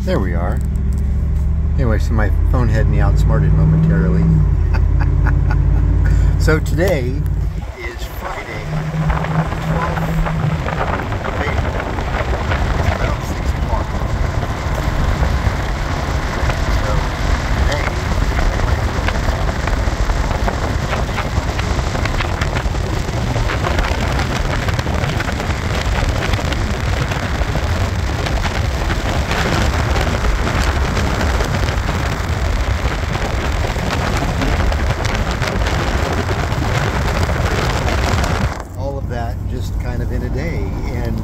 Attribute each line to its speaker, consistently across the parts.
Speaker 1: There we are. Anyway, so my phone had me outsmarted momentarily. So today is Friday, 12th of April. It's about 6 o'clock. So today, just kind of in a day, and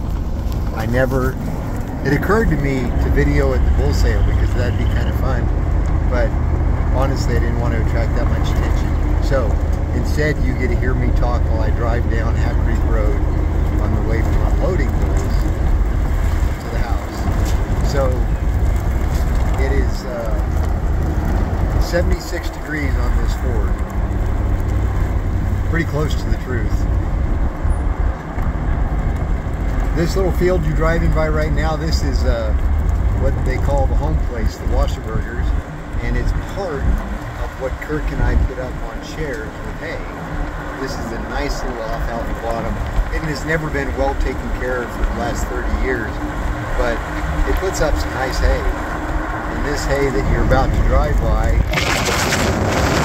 Speaker 1: it occurred to me to video at the bull sale because that'd be kind of fun, but honestly I didn't want to attract that much attention. So instead you get to hear me talk while I drive down Hat Creek Road on the way from unloading bulls to the house. So it is 76 degrees on this Ford. Pretty close to the truth. This little field you're driving by right now, this is what they call the home place, the Wasserburgers, and it's part of what Kirk and I put up on shares with hay. This is a nice little alfalfa bottom. It has never been well taken care of for the last 30 years, but it puts up some nice hay. And this hay that you're about to drive by